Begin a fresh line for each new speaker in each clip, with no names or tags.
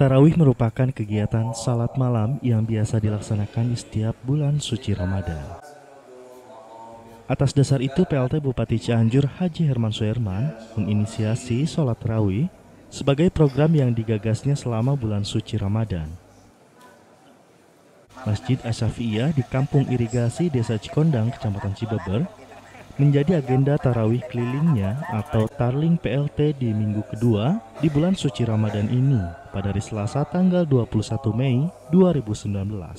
Tarawih merupakan kegiatan salat malam yang biasa dilaksanakan di setiap bulan suci Ramadan. Atas dasar itu, PLT Bupati Cianjur Haji Herman Suherman menginisiasi sholat tarawih sebagai program yang digagasnya selama bulan suci Ramadan. Masjid Asy-Syafi'iyah di Kampung Irigasi Desa Cikondang, Kecamatan Cibeber, menjadi agenda tarawih kelilingnya atau Tarling PLT di minggu kedua di bulan suci Ramadan ini pada hari Selasa tanggal 21 Mei 2019.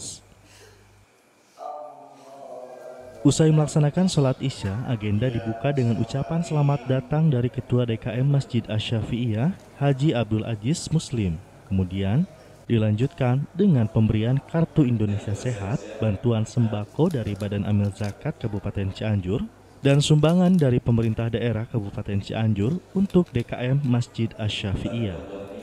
Usai melaksanakan sholat Isya, agenda dibuka dengan ucapan selamat datang dari Ketua DKM Masjid Asy-Syafi'iyah Haji Abdul Aziz Muslim. Kemudian dilanjutkan dengan pemberian Kartu Indonesia Sehat, bantuan sembako dari Badan Amil Zakat Kabupaten Cianjur, dan sumbangan dari pemerintah daerah Kabupaten Cianjur untuk DKM Masjid Asy-Syafi'iyah.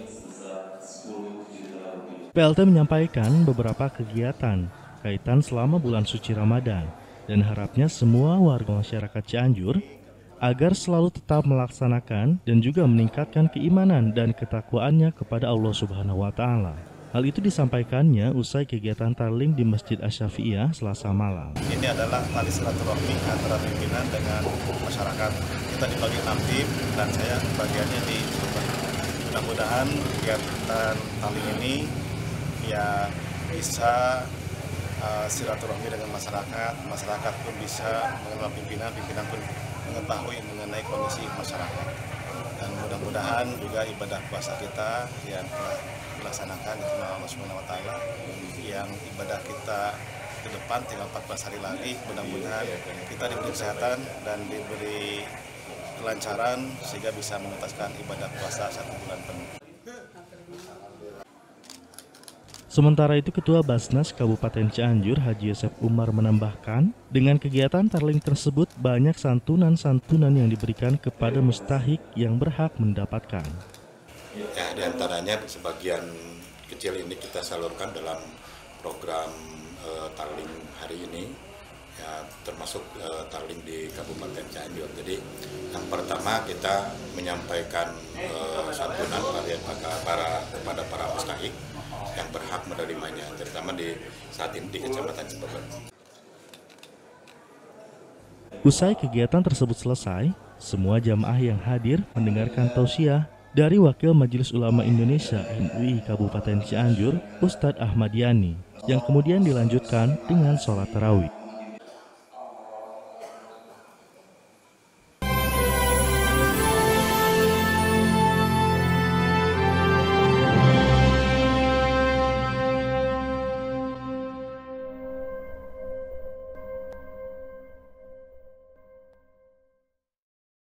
PLT menyampaikan beberapa kegiatan kaitan selama bulan suci Ramadan dan harapnya semua warga masyarakat Cianjur agar selalu tetap melaksanakan dan juga meningkatkan keimanan dan ketakwaannya kepada Allah Subhanahu wa Ta'ala. Hal itu disampaikannya usai kegiatan tarling di Masjid Asy-Syafi'iyah Selasa malam.
Ini adalah tali silaturahmi antara pimpinan dengan masyarakat. Kita dibagi 6 tim dan saya bagiannya di Sumber. Mudah-mudahan kegiatan tarling ini ya bisa silaturahmi dengan masyarakat. Masyarakat pun bisa mengenal pimpinan, pimpinan pun mengetahui mengenai kondisi masyarakat. Dan mudah-mudahan juga ibadah puasa kita yang telah dilaksanakan di Allah Subhanahu wa Ta'ala, yang ibadah kita ke depan tinggal 14 hari lagi, mudah-mudahan kita diberi kesehatan dan diberi kelancaran sehingga bisa menuntaskan ibadah puasa 1 bulan penuh.
Sementara itu, Ketua Basnas Kabupaten Cianjur Haji Yosef Umar menambahkan, dengan kegiatan tarling tersebut banyak santunan-santunan yang diberikan kepada mustahik yang berhak mendapatkan.
Ya, diantaranya sebagian kecil ini kita salurkan dalam program tarling hari ini, ya, termasuk tarling di Kabupaten Cianjur. Jadi yang pertama kita menyampaikan santunan kepada para mustahik yang berhak menerimanya, terutama di saat ini di Kecamatan Cibeber.
Usai kegiatan tersebut selesai, semua jamaah yang hadir mendengarkan tausiah dari Wakil Majelis Ulama Indonesia MUI Kabupaten Cianjur, Ustadz Ahmad Yani, yang kemudian dilanjutkan dengan sholat tarawih.